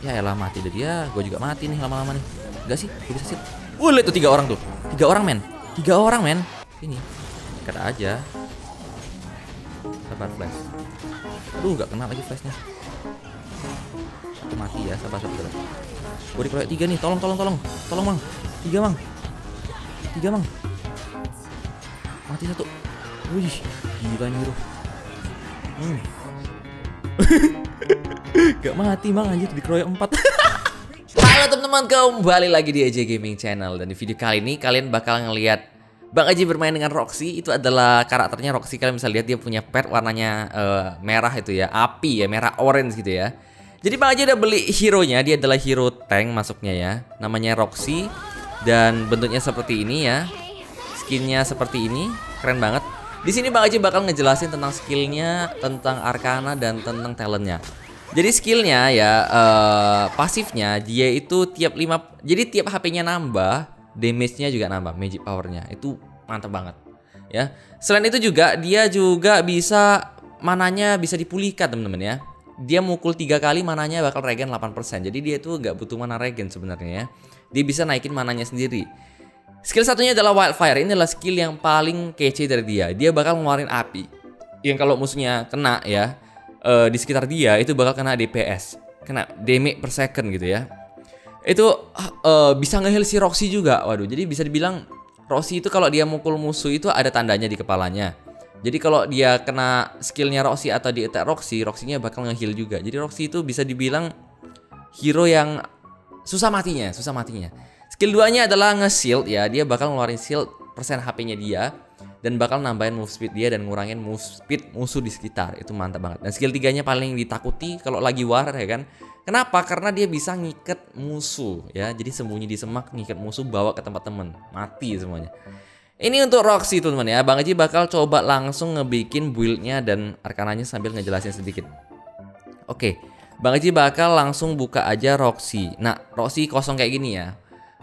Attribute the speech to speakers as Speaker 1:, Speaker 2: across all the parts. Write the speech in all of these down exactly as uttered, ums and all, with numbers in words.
Speaker 1: Ya elah, mati deh dia. Gue juga mati nih lama-lama nih. Enggak sih, gue bisa sih. Wah, lihat tuh tiga orang tuh. Tiga orang, men. Tiga orang, men. Ini. Kata aja. Sabar flash. Aduh, nggak kena lagi flashnya. Aku mati ya, sabar sabar. Gue dikeroyok tiga nih. Tolong, tolong, tolong. Tolong, Mang. Tiga, Mang. Tiga, Mang. Mati satu. Wih, gila nih, bro. Hmm. Gak mati, Mang, anjir, dikeroyok empat. Halo teman-teman, kembali lagi di A J Gaming Channel. Dan di video kali ini kalian bakal ngelihat Bang Aji bermain dengan Roxy. Itu adalah karakternya Roxy. Kalian bisa lihat dia punya pet warnanya uh, merah itu ya, api ya, merah orange gitu ya. Jadi Bang Aji udah beli hero-nya. Dia adalah hero tank masuknya ya. Namanya Roxy. Dan bentuknya seperti ini ya. Skinnya seperti ini, keren banget. Di sini Bang Aji bakal ngejelasin tentang skillnya, tentang Arcana dan tentang talentnya. Jadi skillnya ya, uh, pasifnya dia itu tiap lima, jadi tiap H P-nya nambah, damage-nya juga nambah, magic power-nya itu mantap banget. Ya, selain itu juga dia juga bisa mananya bisa dipulihkan teman-teman ya. Dia mukul tiga kali mananya bakal regen delapan persen. Jadi dia tuh nggak butuh mana regen sebenarnya ya. Dia bisa naikin mananya sendiri. Skill satunya adalah Wildfire. Ini adalah skill yang paling kece dari dia. Dia bakal ngeluarin api yang kalau musuhnya kena ya, uh, di sekitar dia itu bakal kena D P S, kena damage per second gitu ya. Itu uh, bisa nge-heal si Roxy juga. Waduh, jadi bisa dibilang Roxy itu kalau dia mukul musuh itu ada tandanya di kepalanya. Jadi kalau dia kena skillnya Roxy atau di attack Roxy, Roxy-nya bakal nge-heal juga. Jadi Roxy itu bisa dibilang hero yang susah matinya, susah matinya. Skill duanya adalah nge-shield ya. Dia bakal ngeluarin shield persen H P-nya dia dan bakal nambahin move speed dia dan ngurangin move speed musuh di sekitar. Itu mantap banget. Dan skill tiganya paling ditakuti kalau lagi war ya kan. Kenapa? Karena dia bisa ngikat musuh ya. Jadi sembunyi di semak, ngikat musuh, bawa ke tempat temen, mati semuanya. Ini untuk Roxy teman-teman ya. Bang Aji bakal coba langsung ngebikin build-nya dan arkananya sambil ngejelasin sedikit. Oke, Bang Aji bakal langsung buka aja Roxy. Nah, Roxy kosong kayak gini ya.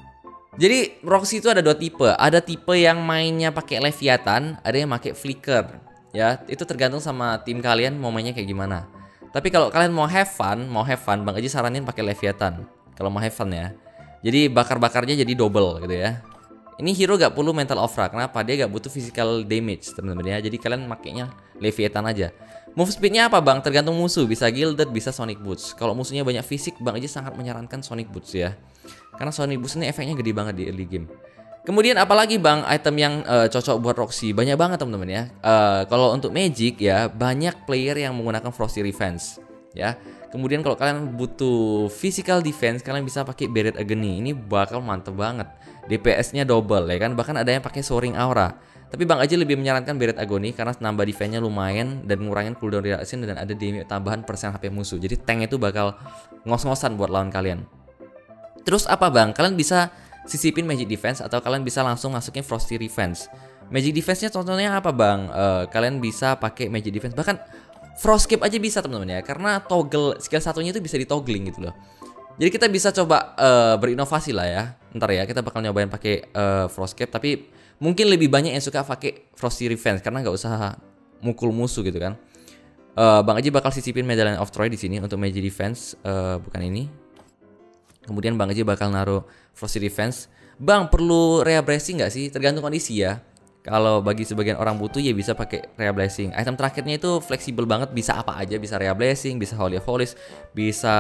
Speaker 1: Jadi Roxy itu ada dua tipe. Ada tipe yang mainnya pakai Leviathan, ada yang pakai Flicker. Ya, itu tergantung sama tim kalian mau mainnya kayak gimana. Tapi kalau kalian mau have fun, mau have fun, Bang Aji saranin pakai Leviathan. Kalau mau have fun ya. Jadi bakar-bakarnya jadi double gitu ya. Ini hero gak perlu mental aura. Kenapa? Dia gak butuh physical damage teman-teman ya. Jadi kalian makainya Leviathan aja. Move speednya apa Bang? Tergantung musuh. Bisa Gilded, bisa Sonic Boots. Kalau musuhnya banyak fisik, Bang Aji sangat menyarankan Sonic Boots ya. Karena Sonic Boots ini efeknya gede banget di early game. Kemudian apalagi Bang item yang uh, cocok buat Roxy? Banyak banget teman-teman ya. Uh, kalau untuk Magic ya, banyak player yang menggunakan Frosty Revenge ya. Kemudian kalau kalian butuh physical defense, kalian bisa pakai Buried Agony. Ini bakal mantep banget. D P S-nya double ya kan. Bahkan ada yang pakai Soaring Aura. Tapi Bang Aji lebih menyarankan Buried Agony karena nambah defense-nya lumayan dan ngurangin cooldown reaction dan ada damage tambahan persen H P musuh. Jadi tank itu bakal ngos-ngosan buat lawan kalian. Terus apa Bang? Kalian bisa sisipin Magic Defense atau kalian bisa langsung masukin Frosty Revenge. Magic Defense-nya contohnya apa Bang? Uh, kalian bisa pakai Magic Defense. Bahkan Frostcape aja bisa teman-teman ya. Karena toggle skill satunya itu bisa di toggling gitu loh. Jadi kita bisa coba uh, berinovasi lah ya. Ntar ya kita bakal nyobain pakai uh, Frostcape. Tapi mungkin lebih banyak yang suka pakai Frosty Revenge karena nggak usah mukul musuh gitu kan. Uh, Bang Aji bakal sisipin Medallion of Troy di sini untuk Magic Defense. Uh, bukan ini. Kemudian Bang Aji bakal naruh Frosty Revenge. Bang perlu Rea Blessing nggak sih? Tergantung kondisi ya. Kalau bagi sebagian orang butuh ya bisa pakai Rea Blessing. Item terakhirnya itu fleksibel banget, bisa apa aja, bisa Rea Blessing, bisa Holy of Holies, bisa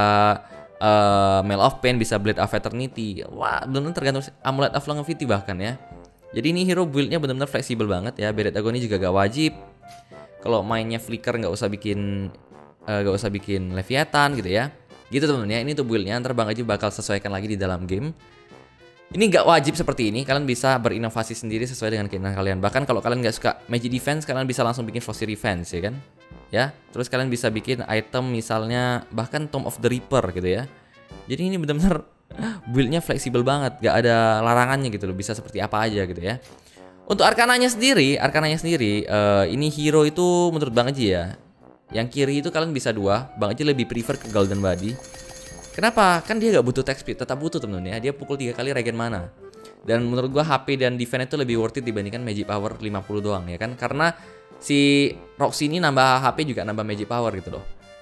Speaker 1: uh, Mail of Pain, bisa Blade of Eternity. Wah, benar-benar tergantung Amulet of Longevity bahkan ya. Jadi ini hero build-nya benar-benar fleksibel banget ya. Buried Agony juga gak wajib. Kalau mainnya Flicker nggak usah bikin uh, nggak usah bikin Leviathan gitu ya. Gitu teman-teman ya, ini tuh build-nya. Ntar Bang Aji bakal sesuaikan lagi di dalam game. Ini nggak wajib seperti ini, kalian bisa berinovasi sendiri sesuai dengan keinginan kalian. Bahkan kalau kalian nggak suka Magic Defense, kalian bisa langsung bikin Frosty Revenge ya kan. Ya, terus kalian bisa bikin item misalnya bahkan Tomb of the Reaper gitu ya. Jadi ini benar-benar build-nya fleksibel banget, nggak ada larangannya gitu loh, bisa seperti apa aja gitu ya. Untuk Arkananya sendiri, Arkananya sendiri, uh, ini hero itu menurut Bang Aji ya. Yang kiri itu kalian bisa dua. Bang Aji lebih prefer ke Golden Body. Kenapa? Kan dia gak butuh attack speed. Tetap butuh temen-temen ya. Dia pukul tiga kali regen mana. Dan menurut gua H P dan defense itu lebih worth it dibandingkan magic power lima puluh doang ya kan. Karena si Roxy ini nambah H P juga nambah magic power gitu loh.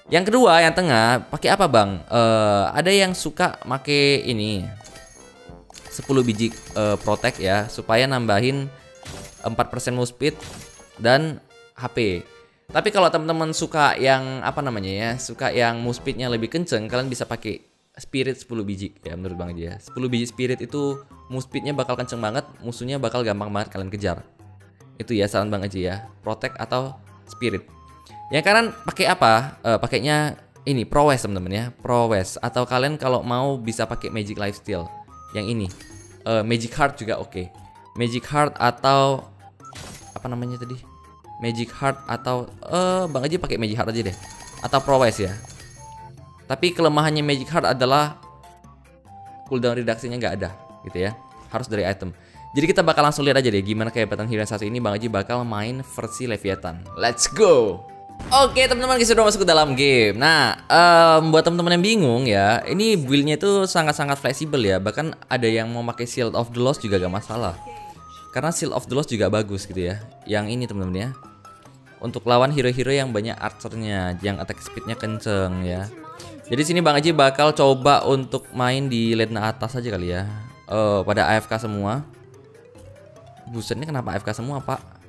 Speaker 1: Yang kedua, yang tengah, pakai apa bang? Uh, ada yang suka make ini sepuluh biji uh, protect ya, supaya nambahin empat persen move speed dan H P. Tapi kalau teman-teman suka yang apa namanya ya, suka yang move speednya lebih kenceng, kalian bisa pakai spirit sepuluh biji ya menurut bang aja ya. sepuluh biji spirit itu move speednya bakal kenceng banget, musuhnya bakal gampang banget kalian kejar. Itu ya saran bang aja ya, protect atau spirit. Yang kanan pakai apa? Uh, pakainya ini prowess teman-teman ya, prowess. Atau kalian kalau mau bisa pakai magic lifesteal. Yang ini, uh, magic heart juga oke. Okay. Magic heart atau apa namanya tadi? Magic heart atau uh, bang aja pakai magic heart aja deh. Atau prowess ya. Tapi kelemahannya magic heart adalah cooldown reduksinya nggak ada, gitu ya. Harus dari item. Jadi kita bakal langsung lihat aja deh gimana kehebatan hero yang satu ini. Bang Aji bakal main versi Leviathan. Let's go. Oke teman-teman, kita sudah masuk ke dalam game. Nah, um, buat teman-teman yang bingung ya, ini build-nya itu sangat-sangat fleksibel ya. Bahkan ada yang mau pakai Shield of the Lost juga gak masalah. Karena Shield of the Lost juga bagus gitu ya. Yang ini teman-teman ya, untuk lawan hero-hero yang banyak archernya, yang attack speednya kenceng ya. Jadi sini Bang Aji bakal coba untuk main di lane atas aja kali ya. uh, Pada A F K semua. Buset, ini kenapa A F K semua pak?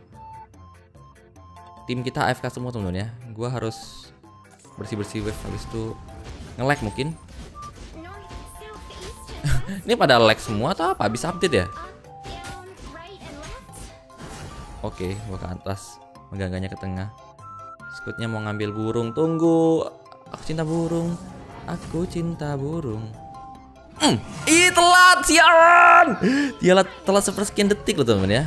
Speaker 1: Tim kita A F K semua teman-teman ya. Gua harus bersih-bersih wave, habis itu nge-lag mungkin. Ini pada lag semua atau apa? Bisa update ya? Oke, gua ke atas, mengganggarnya ke tengah. Scoutnya mau ngambil burung. Tunggu, aku cinta burung. Aku cinta burung. Mm. Ih, telat siaran. Dia telat sepersekian detik loh teman-teman ya.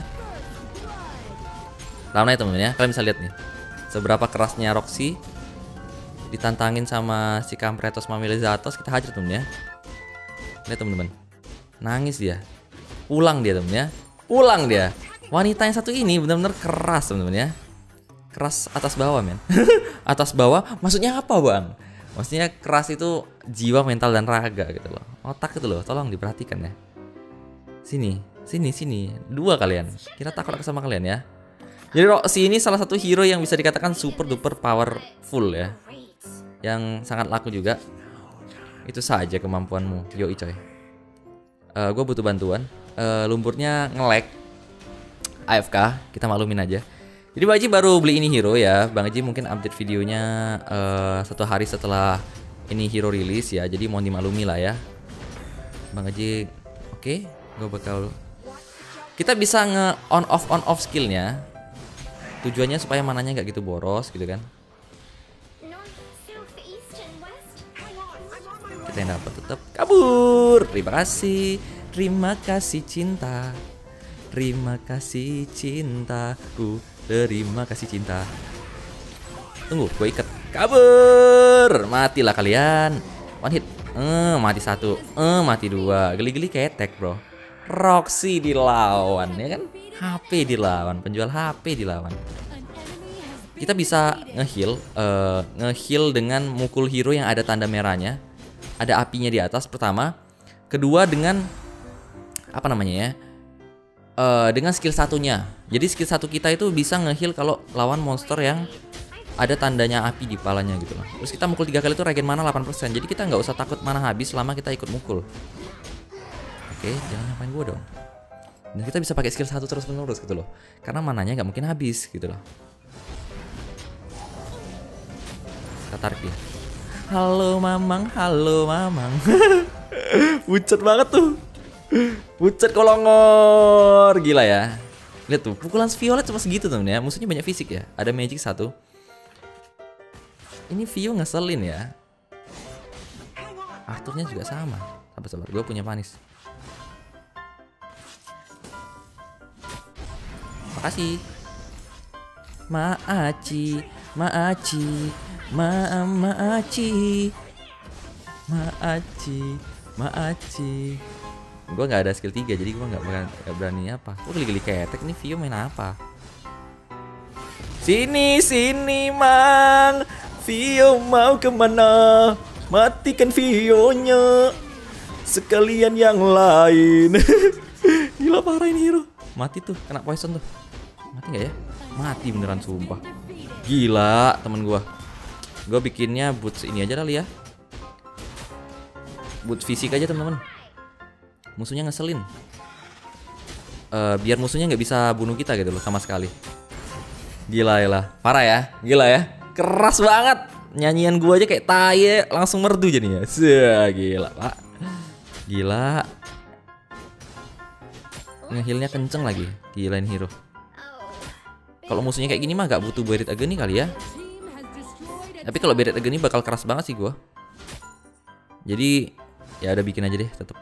Speaker 1: Lama ya teman-teman ya, kalian bisa lihat nih seberapa kerasnya Roxy ditantangin sama si Kampretos Mamelizatos. Kita hajar temen ya. Lihat teman-teman, nangis dia, pulang dia temen ya, pulang dia. Wanita yang satu ini benar-benar keras teman-teman ya, keras atas bawah men. Atas bawah maksudnya apa bang? Maksudnya keras itu jiwa, mental dan raga gitu loh, otak itu loh, tolong diperhatikan ya. Sini, sini, sini, dua kalian. Kita takut sama kalian ya. Jadi Roxy ini salah satu hero yang bisa dikatakan super duper powerful ya, yang sangat laku juga. Itu saja kemampuanmu, yoi coy. Uh, gue butuh bantuan. Uh, lumpurnya nge-lag A F K, kita maklumin aja. Jadi Bang Aji baru beli ini hero ya. Bang Aji mungkin update videonya uh, satu hari setelah ini hero rilis ya. Jadi mohon dimaklumi lah ya Bang Aji. Oke, okay, gue bakal. Kita bisa nge on off on off skillnya. Tujuannya supaya mananya nggak gitu boros gitu kan. Kita yang dapat tetap kabur. Terima kasih, terima kasih cinta, terima kasih cintaku, terima kasih cinta. Tunggu, gue ikat. Kabur, matilah kalian. One hit, eh mati satu, eh mati dua. Geli-geli ketek bro. Roxy dilawan ya kan. H P dilawan, penjual H P dilawan. Kita bisa nge-heal, uh, nge-heal dengan mukul hero yang ada tanda merahnya, ada apinya di atas pertama. Kedua dengan apa namanya ya? Uh, dengan skill satunya. Jadi skill satu kita itu bisa nge-heal kalau lawan monster yang ada tandanya api di kepalanya gitu loh. Terus kita mukul tiga kali itu regen mana delapan persen. Jadi kita nggak usah takut mana habis selama kita ikut mukul. Oke, jangan ngapain gue dong. Dan kita bisa pakai skill satu terus menerus gitu loh, karena mananya nggak mungkin habis gitu loh. Kita tarik dia. Halo mamang, halo mamang. Bucet banget tuh, bucet kolongor, gila ya. Lihat tuh, pukulan Violet cuma segitu temen ya. Musuhnya banyak fisik ya, ada magic satu. Ini Vio ngeselin ya. Arthurnya juga sama. Sabar-sabar, gue punya panis. Makasih Maaci, Maaci, Ma Maaci, Maaci, Maaci. Gue nggak ada skill tiga, jadi gue nggak berani apa. Gue geli-geli ketek nih. Vio main apa? Sini, sini mang. Vio mau kemana? Matikan Vio-nya sekalian yang lain. Gila parah ini hero. Mati tuh, kena poison tuh. Mati nggak ya? Mati beneran sumpah. Gila temen gua. Gue bikinnya boots ini aja kali ya. Boots fisik aja teman-teman. Musuhnya ngeselin. Uh, biar musuhnya nggak bisa bunuh kita gitu loh sama sekali. Gila ya, parah ya, gila ya, keras banget. Nyanyian gua aja kayak tai langsung merdu jadinya. Sih, gila pak, gila. Ngehilnya kenceng lagi, gila ini hero. Kalau musuhnya kayak gini mah gak butuh Buried Agony kali ya. Tapi kalau Buried Agony bakal keras banget sih gua. Jadi ya udah bikin aja deh tetep.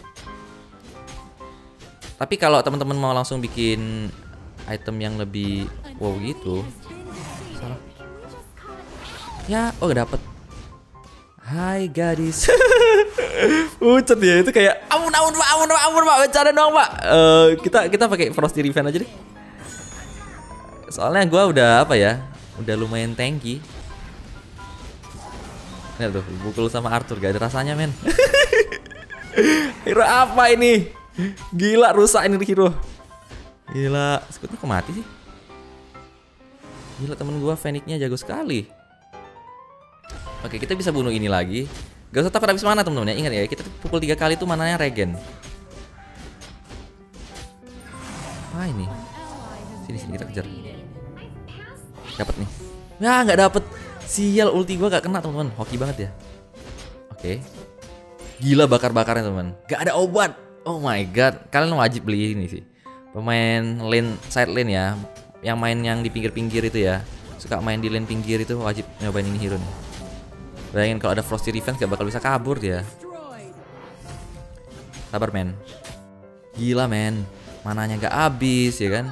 Speaker 1: Tapi kalau teman-teman mau langsung bikin item yang lebih wow gitu, salah. Ya, oh dapet. Hai gadis. Ucet ya itu kayak ampun ampun pak, ampun pak, ampun pak, bercanda dong pak. Uh, kita kita pakai Frosty Revenge aja deh. Soalnya gue udah apa ya, udah lumayan tanky. Lihat tuh, pukul sama Arthur gak ada rasanya men. Hero apa ini? Gila rusak ini hero. Gila, Scoutnya kok mati sih? Gila temen gua Fenixnya jago sekali. Oke, kita bisa bunuh ini lagi. Gak usah takut habis mana temen-temen ya. Ingat ya, kita pukul tiga kali tuh mananya regen. Apa ini? Sini sini kita kejar. Dapat nih. Ya nggak dapet. Sial, ulti gua gak kena teman-teman. Hoki banget ya. Oke. Gila bakar-bakarnya teman. Gak ada obat. Oh my god, kalian wajib beli ini sih. Pemain lane, side lane ya, yang main yang di pinggir-pinggir itu ya, suka main di lane pinggir itu wajib nyobain ini hero nih. Bayangin kalau ada Frosty Revenge gak bakal bisa kabur dia. Sabar men. Gila men, mananya gak habis ya kan.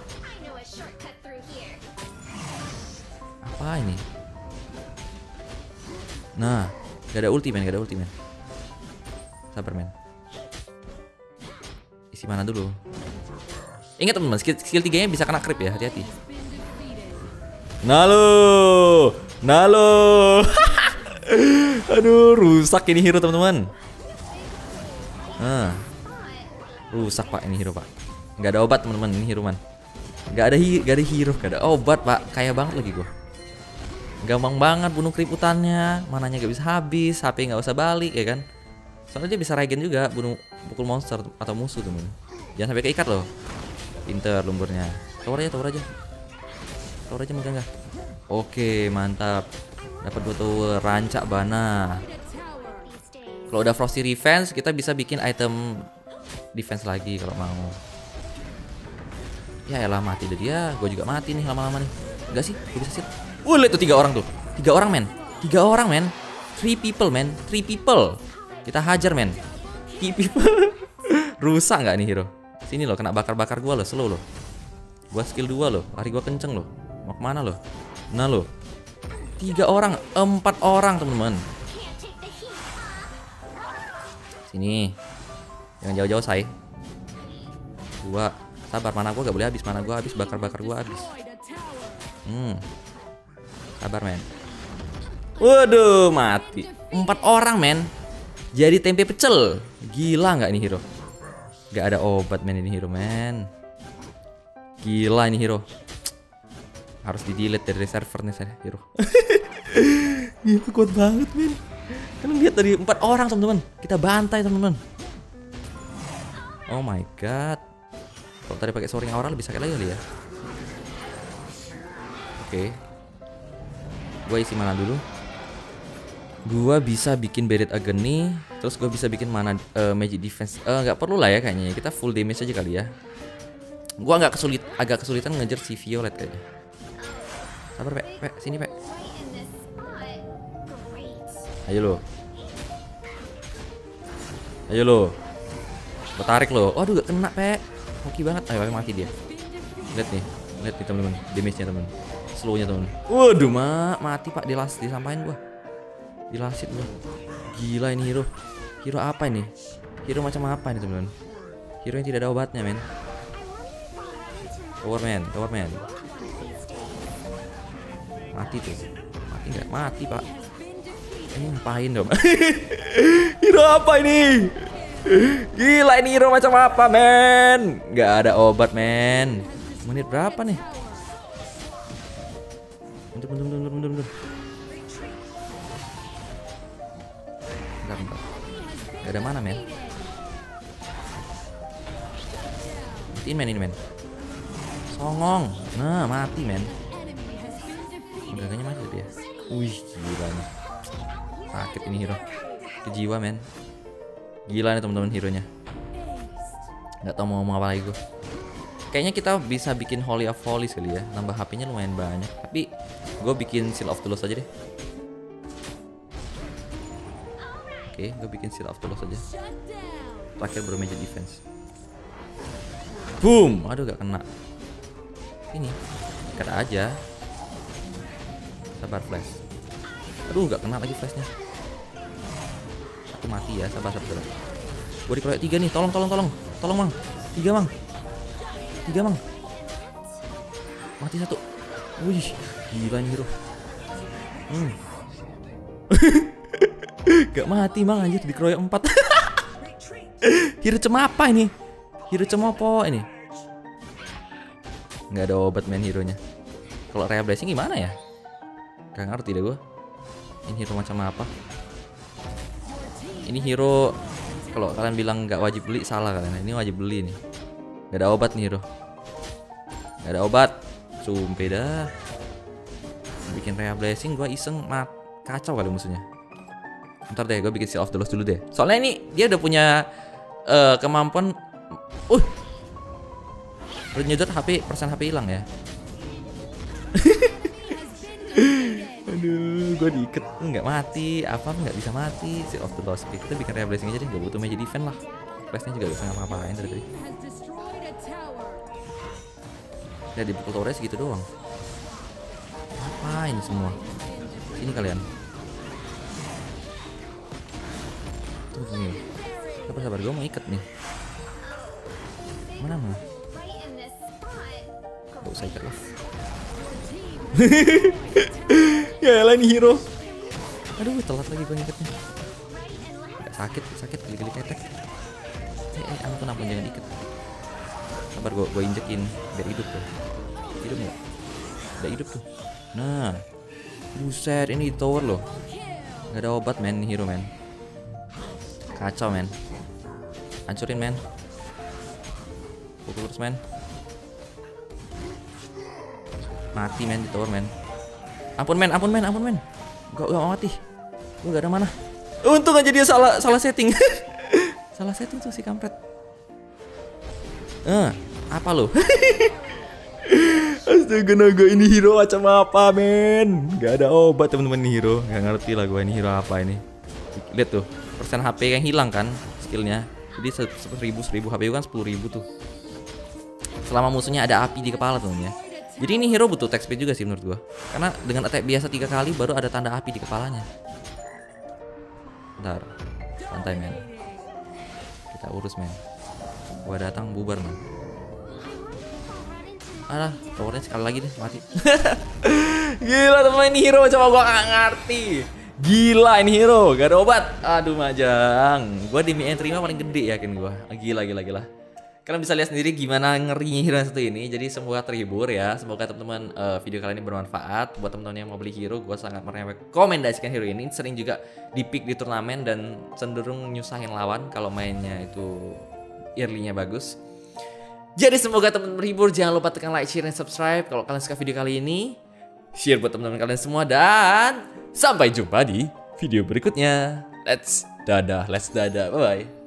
Speaker 1: Apa ini? Nah, gak ada ulti men, gak ada ulti men. Sabar men. Isi mana dulu. Ingat teman-teman, skill, skill tiganya bisa kena creep ya, hati-hati. Nalo, Nalo. Aduh, rusak ini hero teman-teman. Nah, rusak pak ini hero pak. Gak ada obat teman-teman ini hero man. Gak ada hi gak ada hero, gak ada obat pak. Kaya banget lagi gua. Gampang banget bunuh creep hutannya. Mananya gak bisa habis, H P gak usah balik ya kan. Soalnya dia bisa regen juga, bunuh pukul monster atau musuh temen. Jangan sampai keikat loh. Pinter lumburnya. Tower aja, tower aja. Tower aja megang gak? Oke, mantap. Dapat dua tower, rancak bana. Kalau udah Frosty Revenge, kita bisa bikin item defense lagi kalau mau. Ya elah mati deh dia, gue juga mati nih lama-lama nih. Enggak sih, gue bisa sit. Uh, lihat tuh tiga orang tuh. Tiga orang men. Tiga orang men. Three people men. Three people. Kita hajar men. Tipi. Rusak nggak nih hero? Sini loh, kena bakar-bakar gua loh, slow loh. Gua skill dua loh, lari gua kenceng loh. Mau kemana loh? Nah loh. Tiga orang, empat orang teman-teman. Sini. Jangan jauh-jauh say. Dua. Sabar, mana gua gak boleh habis, mana gua habis, bakar-bakar gua habis. Hmm. Sabar men. Waduh, mati. Empat orang men. Jadi tempe pecel. Gila nggak ini hero? Gak ada obat men ini hero men. Gila ini hero. Harus di delete dari server nih saya hero. Gila kuat banget men. Kalian lihat tadi empat orang teman-teman. Kita bantai teman-teman. Oh my god. Kalau tadi pakai soaring aura lebih sakit lagi kali ya. Oke. Gue isi mana dulu? Gua bisa bikin Buried Agony, terus gue bisa bikin mana uh, magic defense. Eh, nggak perlu lah ya kayaknya. Kita full damage aja kali ya. Gua nggak kesulit, agak kesulitan ngejar si Violet kayaknya. Sabar Pe, Pe, sini Pe. Ayo lo. Ayo lo. Gua tarik lo. Waduh gak kena Pe. Hoki banget. Ayo mati dia. Lihat nih, lihat nih teman-teman, damage-nya teman. Slow-nya teman. Waduh mak, mati Pak, dilas disampain gua. Dilasit loh. Gila ini hero. Hero apa ini? Hero macam apa ini teman-teman? Hero yang tidak ada obatnya men. Tower man, tower man. Mati tuh. Mati nggak? Mati pak. Ini ngapain dong? Hero apa ini? Gila ini hero macam apa men? Nggak ada obat men. Menit berapa nih? Mundur mundur mundur mundur mundur. Bentar, bentar. Gak ada mana men. Matiin men ini men. Songong. Nah mati men. Gaganya mati dia. Wih gila nih. Sakit ini hero. Kejiwa men. Gila nih teman-teman hero-nya. Gak tau mau ngomong apa lagi gue. Kayaknya kita bisa bikin Holy of Holies kali ya. Nambah H P-nya lumayan banyak. Tapi gue bikin Seal of the Lost aja deh. Oke, gue bikin Seal of the Lost aja. Terakhir baru Magic Defense. Boom. Aduh gak kena. Ini ikat aja. Sabar flash. Aduh gak kena lagi flashnya. Aku mati ya. Sabar sabar. Gue dikeroyok tiga nih. Tolong tolong tolong. Tolong mang. Tiga mang. Tiga mang. Mati satu. Wih gila nih hero. Hmm. Gak mati mang anjir, dikeroyok empat. Hero cemapa ini? Hero cemopo ini? Gak ada obat main hero nya. Kalau Rhea Blessing gimana ya? Gak ngerti deh gue. Ini hero macam apa? Ini hero, kalau kalian bilang gak wajib beli, salah kalian. Ini wajib beli nih. Gak ada obat nih hero. Gak ada obat. Sumpah dah. Bikin Rhea Blessing gue iseng mat kacau kali musuhnya. Ntar deh gue bikin Seal of the Lost dulu deh. Soalnya ini dia udah punya uh, kemampuan. Uh Nyedot H P, persen H P hilang ya. Aduh, gue diikat nggak mati, apa nggak bisa mati. Seal of the Lost. Oke, kita bikin Rhea Blessing aja deh, gak butuh Magic Defense lah. Flashnya juga gak bisa ngapa-ngapain dari tadi. Ya di pukul Torres gitu doang. Apa ini semua? Sini kalian. Tuh gini. Sabar sabar, gue mau ikat nih. Mana mah? Gak usah ikat lah. Ya lah ini hero. Aduh telat lagi gue ngikatnya. Gak sakit, sakit kali-kali ketek. Eh, eh, ampun ampun jangan ikat. Sabar gue, gue injekin biar hidup tuh. Hidup nggak? Udah hidup tuh. Nah, buset ini di tower loh. Gak ada obat men, hero men. Kacau men. Hancurin men. Pukul terus men. Mati men di tower men. Ampun men, ampun men, ampun men. Gak, gak mati. Gue gak ada mana. Untung aja dia salah salah setting. Salah setting tuh si kampret. Eh, apa lo? Astaga naga, ini hero macam apa men? Gak ada obat teman-teman ini hero. Gak ngerti lah gue ini hero apa ini. Lihat tuh, persen H P yang hilang kan skillnya. Jadi seribu seribu H P kan sepuluh ribu tuh. Selama musuhnya ada api di kepala tuh ya. Jadi ini hero butuh attack speed juga sih menurut gua. Karena dengan attack biasa tiga kali baru ada tanda api di kepalanya. Bentar, santai men. Kita urus men. Gua datang bubar men. Alah, towernya sekali lagi deh mati. Gila teman, ini hero coba gua gak ngerti. Gila ini hero, gak ada obat. Aduh majang. Gua di mie terima paling gede yakin gua. Gila gila gila. Kalian bisa lihat sendiri gimana ngerinya hero yang satu ini. Jadi semoga terhibur ya. Semoga teman-teman uh, video kali ini bermanfaat. Buat teman-teman yang mau beli hero, gue sangat merekomendasikan hero ini. Sering juga di pick di turnamen dan cenderung nyusahin lawan kalau mainnya itu early-nya bagus. Jadi semoga teman-teman terhibur. Jangan lupa tekan like, share, dan subscribe kalau kalian suka video kali ini. Share buat teman-teman kalian semua dan sampai jumpa di video berikutnya. Let's dadah, let's dadah, bye bye.